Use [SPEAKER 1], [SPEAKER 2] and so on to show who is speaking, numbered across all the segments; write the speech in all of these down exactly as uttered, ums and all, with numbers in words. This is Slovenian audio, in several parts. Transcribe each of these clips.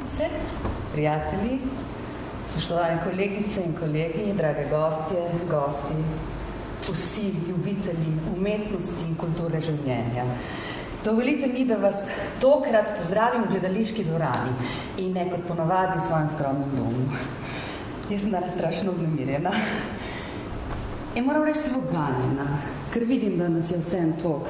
[SPEAKER 1] prijateljice, prijatelji, spoštovane kolegice in kolegi, drage gostje, gosti, vsi ljubitelji umetnosti in kulture življenja. Dovolite mi, da vas tokrat pozdravim v gledališki dvorani in ne kot ponavadi v svojem skromnem domu. Jaz sem danes strašno vznemirjena in moram reči celo ganjena, ker vidim, da nas je vse en tok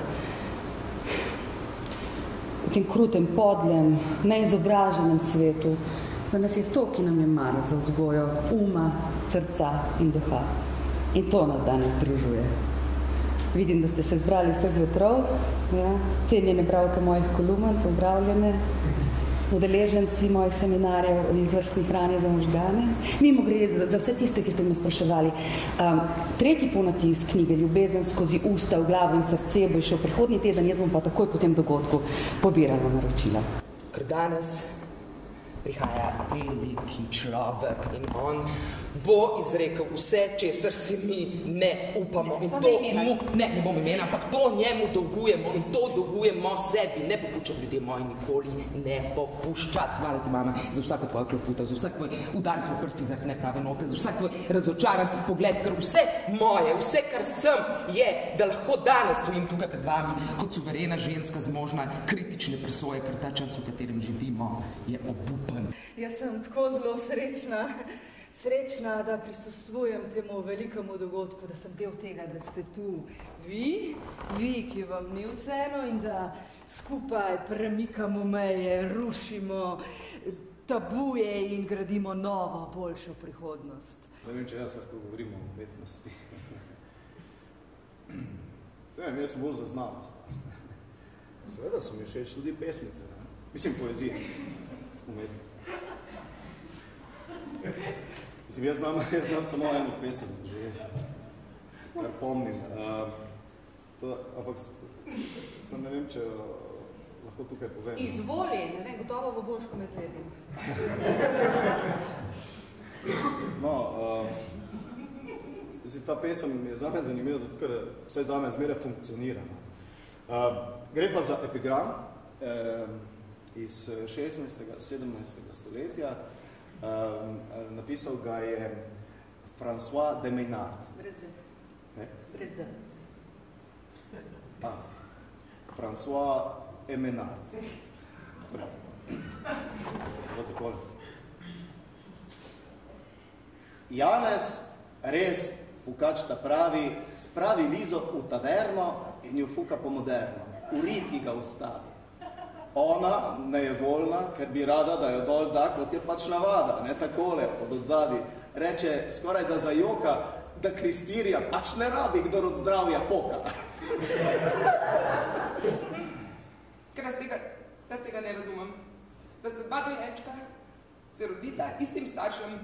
[SPEAKER 1] v tem krutem, podlem, neizobraženem svetu, da nas je to, ki nam je mar za vzgojo uma, srca in duha. In to nas danes združuje. Vidim, da ste se zbrali vseh vetrov, ja, cenjene bralke mojih kolumn, pozdravljene, udeleženci mojih seminarjev o izvrstni hrani za možgane. Mimo gre za, za vse tiste, ki ste me spraševali. Um, tretji ponatis knjige Ljubezen skozi usta, v glavo in srce bo šel prihodnji teden, jaz bom pa takoj po tem dogodku pobirala naročila.
[SPEAKER 2] Ker danes prihaja veliki človek in on bo izrekel vse, česar si mi ne upamo. In to mu, ne, ne bom imena, ampak to njemu dolgujemo in to dolgujemo sebi. Ne popuščati, ljudje moji, nikoli ne popuščati. Hvala ti, mama, za vsako tvojo klofuto, za vsak tvoj udarc v prsti, za neprave note, za vsak tvoj razočaran pogled, ker vse moje, vse, kar sem, je, da lahko danes stojim tukaj pred vami kot suverena ženska zmožna kritične presoje, ker ta čas, v katerem živimo, je obupan.
[SPEAKER 3] Jaz sem tako zelo srečna, srečna, da prisostvujem temu velikemu dogodku, da sem del tega, da ste tu vi, vi, ki vam ni vseeno in da skupaj premikamo meje, rušimo tabuje in gradimo novo, boljšo prihodnost.
[SPEAKER 4] Ne vem, če jaz lahko govorim o umetnosti. Ne vem, jaz sem bolj za znanost. Seveda so mi všeč tudi pesmice, ne? Mislim, poezije. Umetnost. Mislim, jaz znam, jaz znam samo eno pesem, že, kar pomnim. Uh, to, ampak sem ne vem, če lahko tukaj povem.
[SPEAKER 1] Izvoli, ne vem, gotovo bo boljš, ko medvedim.
[SPEAKER 4] No, uh, zdi, ta pesem je zame zanimiva, zato ker vse zame zmeraj funkcionira. Uh, gre pa za epigram, uh, iz šestnajstega, sedemnajstega stoletja. Um, napisal ga je François de Maynard.
[SPEAKER 1] Brez D.
[SPEAKER 4] Ne?
[SPEAKER 1] Brez D.
[SPEAKER 4] Ah, François de Maynard. Torej, takole. Janez res fukač ta pravi, spravi Lizo v taverno in jo fuka po moderno. Uriti ga ustavi. Ona ne je voljna, ker bi rada, da jo dol da, kot je pač navada, ne takole, od odzadi. Reče skoraj da zajoka, da kristirja pač ne rabi, kdor od zdravja poka.
[SPEAKER 2] Ker jaz tega, jaz tega ne razumem. Da ste dva dojenčka, se rodita istim staršem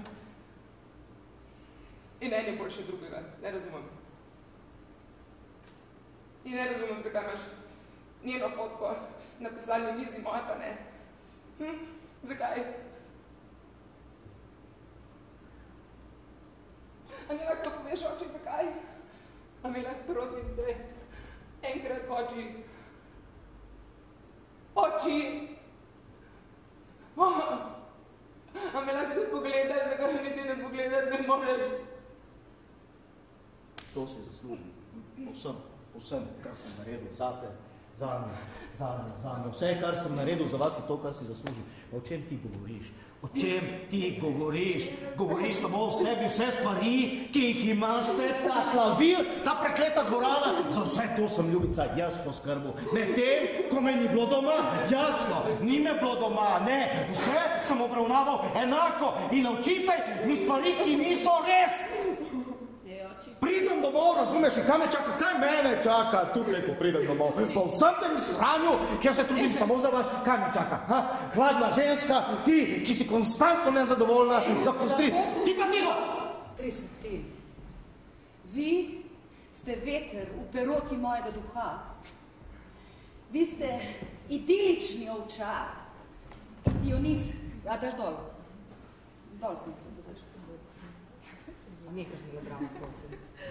[SPEAKER 2] in en je boljše drugega. Ne razumem. In ne razumem, zakaj imaš njeno fotko na pisalni mizi, moja pa ne. Hm? Zakaj? A mi lahko poveš, oči, zakaj? A mi lahko prosim, da enkrat oči. Oči! Oh. A mi lahko se pogledaj, zakaj mi ti ne pogledati ne moreš?
[SPEAKER 5] To si zaslužim. Vsem, vsem, kar sem naredil zate. Zame, zame, zame. Vse, kar sem naredil za vas, je to, kar si zaslužil. O čem ti govoriš? O čem ti govoriš? Govoriš samo o sebi, vse stvari, ki jih imaš, vse ta klavir, ta prekleta dvorana. Za vse to sem, ljubica, jaz poskrbel. Med tem, ko me ni bilo doma, jasno, ni me bilo doma, ne. Vse sem obravnaval enako in naučitaj mi stvari, ki niso res. Pridem domov, razumeš, in kaj me čaka, kaj mene čaka, tukaj, ko pridem domov. Po vsem tem sranju, ki jaz se trudim samo za vas, kaj me čaka? Ha? Hladna ženska, ti, ki si konstantno nezadovoljna, zafrustriran. Ti pa tiho!
[SPEAKER 1] Tri ti. Vi ste veter v peroti mojega duha. Vi ste idilični ovčar. Dionis, a daš dol? Dol sem se, da daš. Nekaj že je drama, prosim.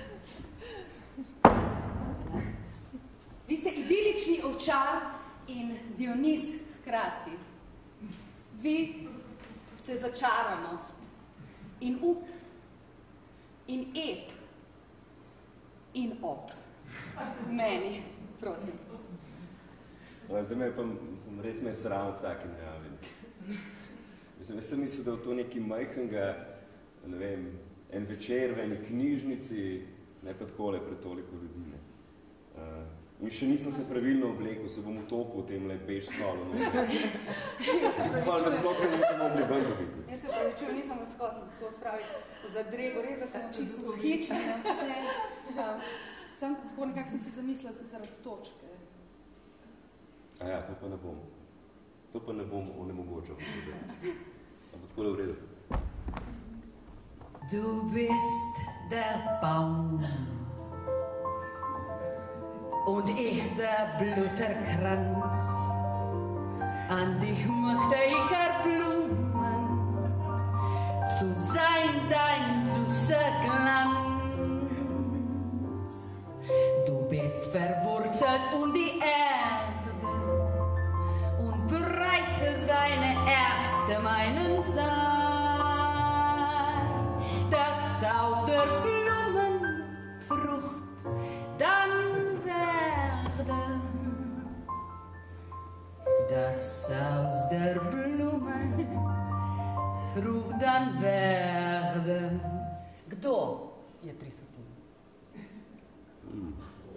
[SPEAKER 1] Vi ste idilični ovčar in Dionis hkrati. Vi ste začaranost in up in ep in op. Meni, prosim.
[SPEAKER 6] Zdaj me pa, mislim, res me je sram ob taki najavi. Mislim, jaz sem mislil, da je to nekaj majhnega, ne vem, en večer v eni knjižnici, ne pa takole pred toliko ljudi. Ne. Uh, in še nisem se pravilno oblekel, se bom utopil v tem le bež stolu. No. Pa me sploh ne nekaj mogli ven dobiti.
[SPEAKER 1] Jaz se pravičujem, nisem vas hotel tako spraviti v zadrego, res da sem čisto vzhičena, vse. Um, sem tako nekako sem si zamislila zaradi točke.
[SPEAKER 6] A ja, to pa ne bom. To pa ne bom onemogočal. Ampak takole v redu.
[SPEAKER 7] Du bist der Baum und ich der Blüterkranz. An dich möchte ich erblumen, zu sein dein süßer Glanz. Du bist verwurzelt und die Erde und breite seine erste meinen Samen. Das aus der Blumenfrucht dann werde, das aus der Blumenfrucht dann werde.
[SPEAKER 1] Kdo je Trisotin?
[SPEAKER 7] Mm.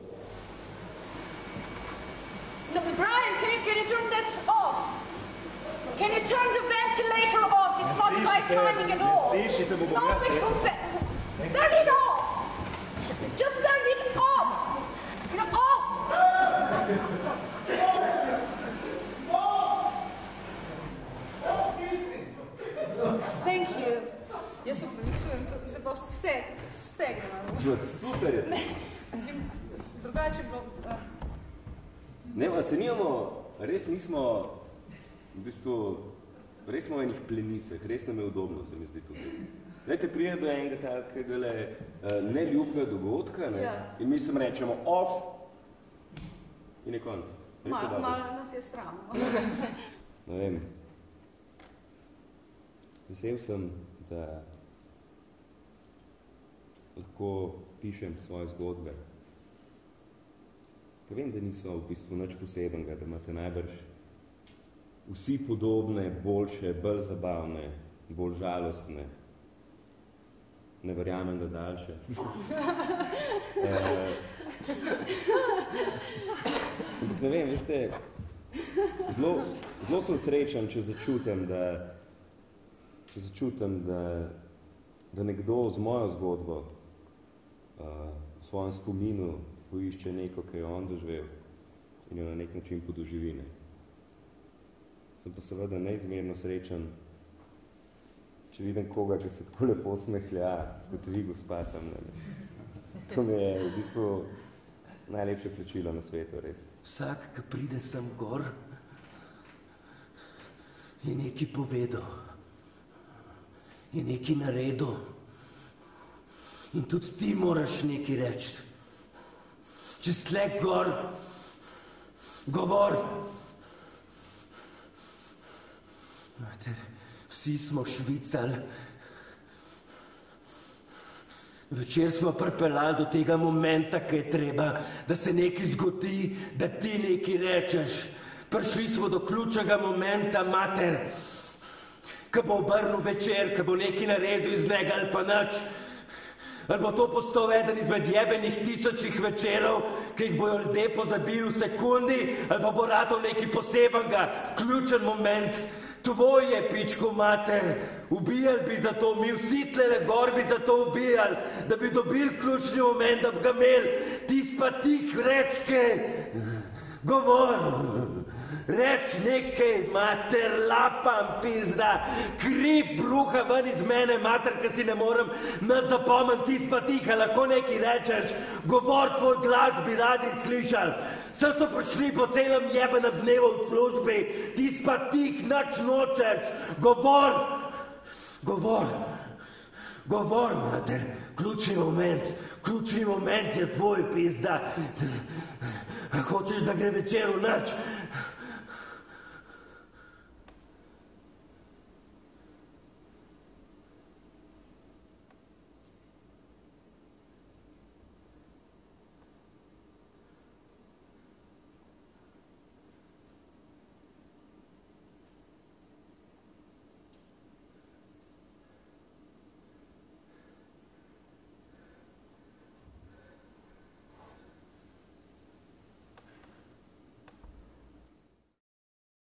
[SPEAKER 7] No, Brian, can you, can you turn that off? Can you turn the ventilator off? It's not the right timing at all. No, it's confe- turn it off. Just turn it off. You know, off.
[SPEAKER 1] Thank you. Jaz se pravičujem, to se pa vse, vse gledamo.
[SPEAKER 6] Super je.
[SPEAKER 1] Drugače bilo... Uh...
[SPEAKER 6] Ne, pa se nijamo, res nismo, v bistvu, res smo v enih plenicah, res nam je udobno, se mi zdi tukaj. Lejte, prije do enega takega le uh, neljubega dogodka, ne? Ja. In mi sem rečemo off in je konc.
[SPEAKER 1] Malo mal nas je sram.
[SPEAKER 6] Ne vem. Vesel sem, da lahko pišem svoje zgodbe. Ker vem, da niso v bistvu nič posebenega, da imate najbrž vsi podobne, boljše, bolj zabavne, bolj žalostne. Ne verjamem, da daljše. Ampak ne vem, veste, zelo, zelo sem srečen, če začutim, da, če začutim, da, da nekdo z mojo zgodbo uh, v svojem spominu poišče neko, ki je on doživel in jo na nek način podoživi. Ne. Sem pa seveda neizmerno srečen, če vidim koga, ki se tako lepo smehlja, kot vi, gospa, tam. Ne. To mi je v bistvu najlepše plačilo na svetu, res.
[SPEAKER 8] Vsak, ki pride sem gor, je nekaj povedal, je nekaj naredil in tudi ti moraš nekaj reči. Če slek gor, govor. Mater, vsi smo švicali. Večer smo pripeljali do tega momenta, ki je treba, da se nekaj zgodi, da ti nekaj rečeš. Prišli smo do ključnega momenta, mater, ki bo obrnil večer, ki bo nekaj naredil iz njega ali pa nič. Ali bo to postal eden izmed jebenih tisočih večerov, ki jih bojo ljudje pozabili v sekundi, ali pa bo radil nekaj posebenega, ključen moment. Tvoj je, pičko mater, ubijali bi za to, mi vsi tlele gor bi za to ubijali, da bi dobili ključni moment, da bi ga imeli. Tis pa tih rečke, govor, reč nekaj, mater, lapam, pizda, kri bruha ven iz mene, mater, ki si ne morem nad zapomem, tis pa tih, lahko nekaj rečeš, govor, tvoj glas bi radi slišali. Vse so prišli po celem jebenem dnevu v službi, tis pa tih nič nočeš, govor, govor, govor, mater, ključni moment, ključni moment je tvoj, pizda. Hočeš, da gre večer v nič?